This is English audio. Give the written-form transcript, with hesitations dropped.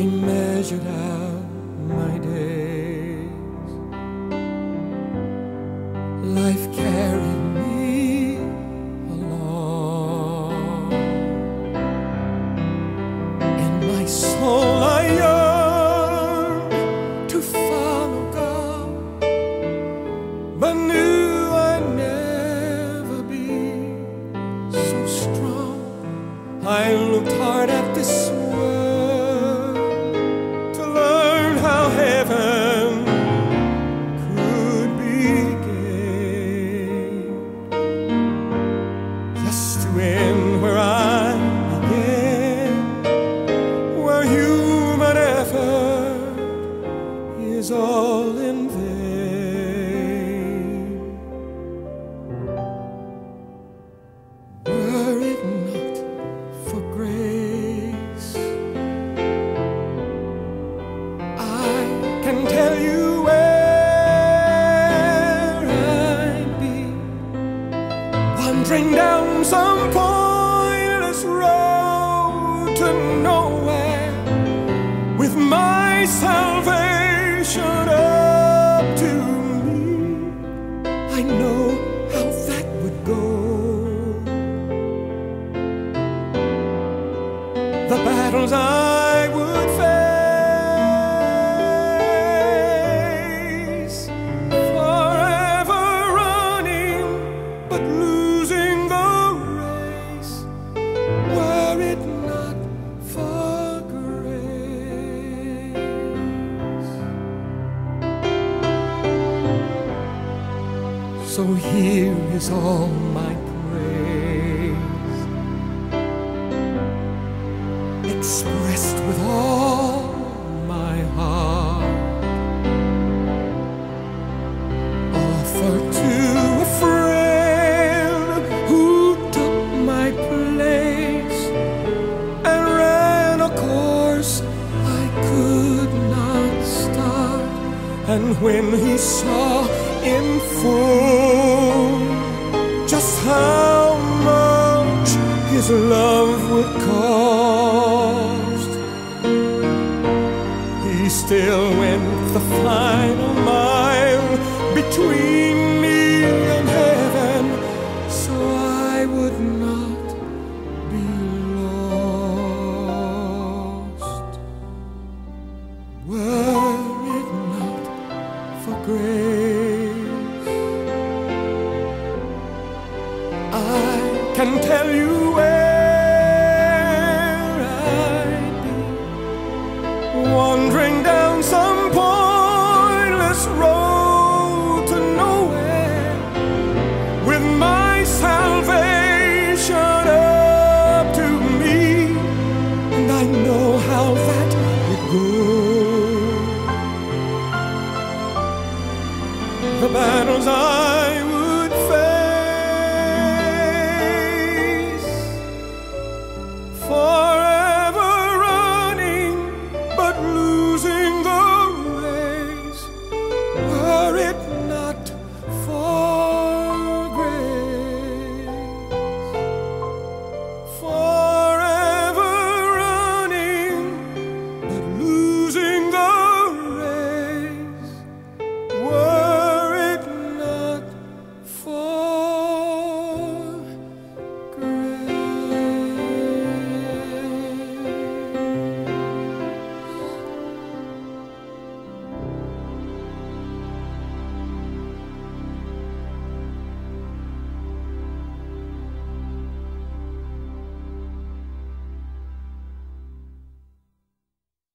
measured out my days. Life carried me along. In my soul I yearned to follow God, but knew I'd never be so strong. I looked hard at this world to learn how heaven could be gained, just to end where I began, where human effort is all in vain. Were it not for grace, I can tell you where I'd be, wandering down some pointless road to nowhere, with my salvation up to me. I know how that would go. The battles I would face, forever running but losing the race, were it not for grace. So here is all my praise, expressed with all my heart, offered to a friend who took my place and ran a course I could not start. And when he saw in full just how much his love would cost, he still went the final mile between me and heaven, so I would not be lost. Were it not for grace, I can tell you